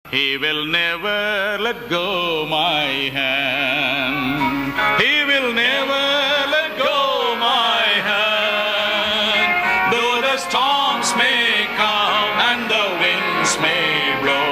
He will never let go my hand. He will never let go my hand. Though the storms may come and the winds may blow,